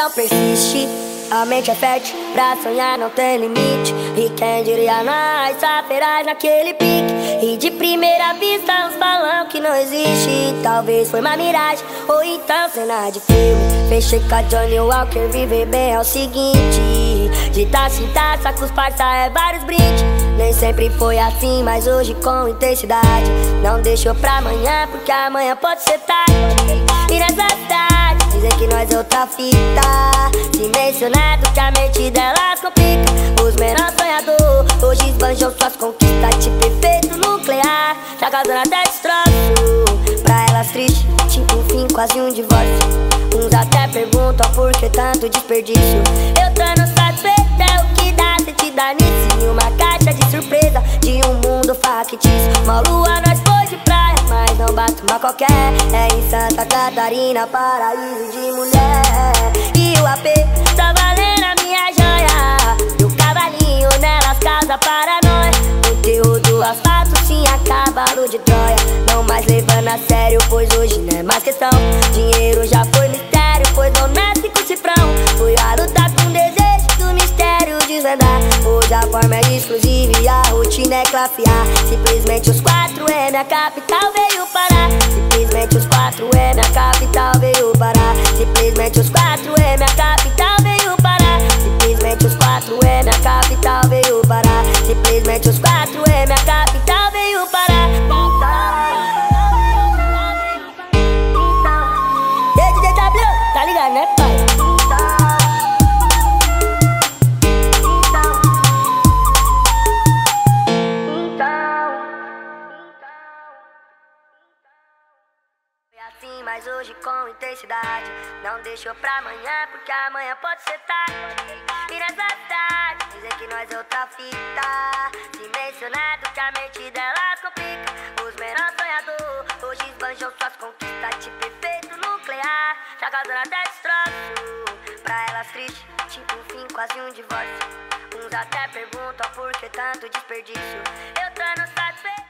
não persiste. A mente é fértil, pra sonhar não tem limite. E quem diria nós, saberás naquele pique. E de primeira vista uns falam que não existe. Talvez foi uma miragem, ou então cena de filme. Fechei com a Johnny Walker, viver bem é o seguinte. De taça em taça com os parça é vários brindes. Nem sempre foi assim, mas hoje com intensidade. Não deixou pra amanhã, porque amanhã pode ser tarde. E nessa cidade, dizem que nós é outra fita. Se mencionado que a mente delas complica. Os menores sonhadores hoje esbanjam suas conquistas. Tipo efeito nuclear, tá causando até destroço. Pra elas triste, tipo um fim, quase um divórcio. Uns até perguntam por que tanto desperdício. Eu tô no satisfeito, é o que dá sentido nisso. E uma caixa de surpresa de um mundo factício. Uma lua nós foi de praia, mas não bate uma qualquer. É em Santa Catarina, paraíso de mulher. E o AP tá valendo a minha joia. E o cavalinho nelas causa paranoia. O terror do asfalto sim a cavalo de Troia. Não mais levando a sério, pois hoje não é mais questão. Dinheiro já foi mistério, pois não nasce com cifrão. Fui a lutar com desejo do mistério desvendar. Hoje a forma é exclusiva e a rotina é classe A. Simplesmente os 4M, a capital veio parar. Simplesmente os 4M, a capital veio parar. Simplesmente os 4M, a capital veio parar. Simplesmente os 4M, a capital veio parar. Simplesmente os 4M, a capital veio parar. E aí, DJ W, tá ligado, né, pai? Assim, mas hoje com intensidade. Não deixou pra amanhã, porque amanhã pode ser tarde. E nessa cidade, dizem que nós é outra fita. Se mencionado que a mente delas complica. Os menores sonhadores hoje esbanjam suas conquistas. Tipo efeito nuclear, tá causando até destroço. Pra elas triste, tipo um fim, quase um divórcio. Uns até perguntam por que tanto desperdício. Eu tô no satisfeito.